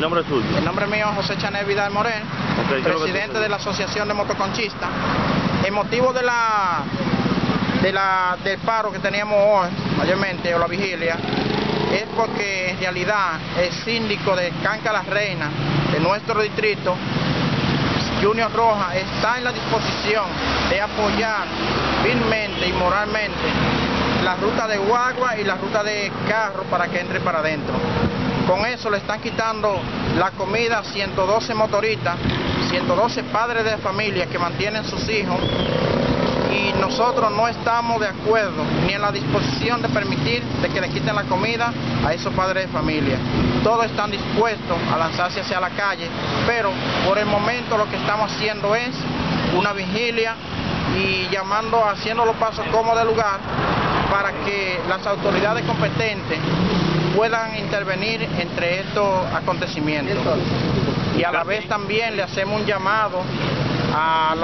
nombre es suyo? El nombre mío es José Chanel Vidal Morel, presidente de la Asociación de Motoconchistas. El motivo del paro que teníamos hoy, mayormente, o la vigilia, es porque en realidad el síndico de Canca La Reina, de nuestro distrito, Junior Rojas, está en la disposición de apoyar firmemente y moralmente la ruta de guagua y la ruta de carro para que entre para adentro. Con eso le están quitando la comida a 112 motoristas, 112 padres de familia que mantienen sus hijos, y nosotros no estamos de acuerdo ni en la disposición de permitir de que le quiten la comida a esos padres de familia. Todos están dispuestos a lanzarse hacia la calle, pero por el momento lo que estamos haciendo es una vigilia y haciendo los pasos cómodos del lugar para que las autoridades competentes puedan intervenir entre estos acontecimientos. Y a la vez también le hacemos un llamado a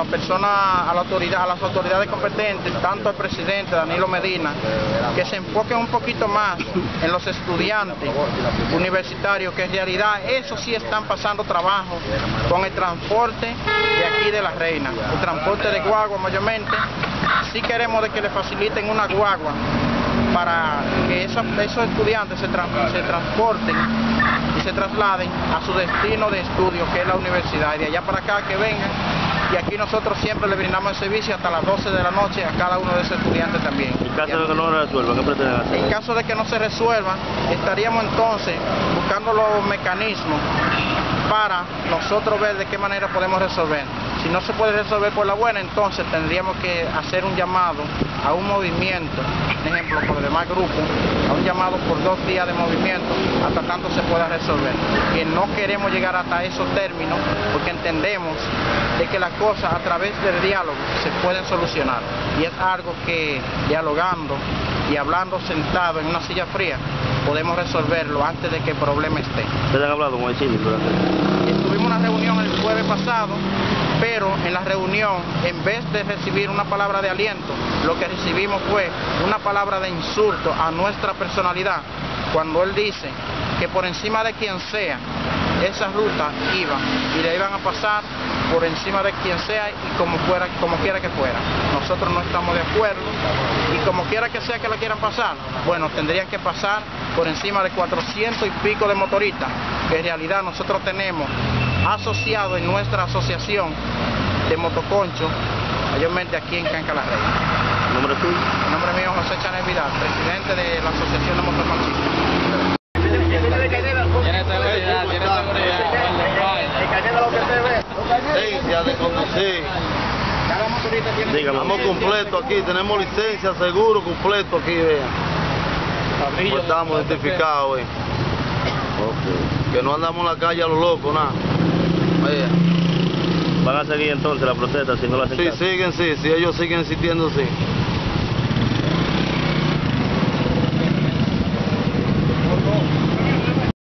las autoridades competentes, tanto al presidente Danilo Medina, que se enfoquen un poquito más en los estudiantes universitarios, que en realidad esos sí están pasando trabajo con el transporte de aquí de La Reina, el transporte de guagua mayormente. Sí queremos de que le faciliten una guagua para que esos estudiantes se transporten y se trasladen a su destino de estudio, que es la universidad, y de allá para acá que vengan. Y aquí nosotros siempre le brindamos el servicio hasta las 12 de la noche a cada uno de esos estudiantes también. En caso de que no se resuelva, ¿qué pretenden hacer? En caso de que no se resuelva, estaríamos entonces buscando los mecanismos para nosotros ver de qué manera podemos resolver. Si no se puede resolver por la buena, entonces tendríamos que hacer un llamado a un movimiento, por ejemplo, por los demás grupos, a un llamado por 2 días de movimiento hasta tanto se pueda resolver. Que no queremos llegar hasta esos términos porque entendemos de que las cosas a través del diálogo se pueden solucionar. Y es algo que dialogando y hablando sentado en una silla fría podemos resolverlo antes de que el problema esté. ¿Ustedes han hablado con el síndico? Tuvimos una reunión el jueves pasado, pero en la reunión, en vez de recibir una palabra de aliento, lo que recibimos fue una palabra de insulto a nuestra personalidad, cuando él dice que por encima de quien sea, esa ruta iba y le iban a pasar por encima de quien sea y como quiera que fuera. Nosotros no estamos de acuerdo y como quiera que sea que la quieran pasar, bueno, tendrían que pasar por encima de 400 y pico de motoristas, que en realidad nosotros tenemos asociados en nuestra asociación de motoconcho, mayormente aquí en Canca La Reina. ¿El nombre tuyo? El nombre mío es José Chanel Vidal, presidente de la Asociación de Motoconchistas. Licencia de conducir. Cada motorista tiene... Estamos completos aquí, tenemos licencia, seguro completo aquí, vean. Pues estamos identificados, vean. Okay. Que no andamos en la calle a lo loco, nada. Vean. ¿Van a seguir entonces la protesta si no la hacen caso? Sí, siguen, sí, ellos siguen insistiendo, sí.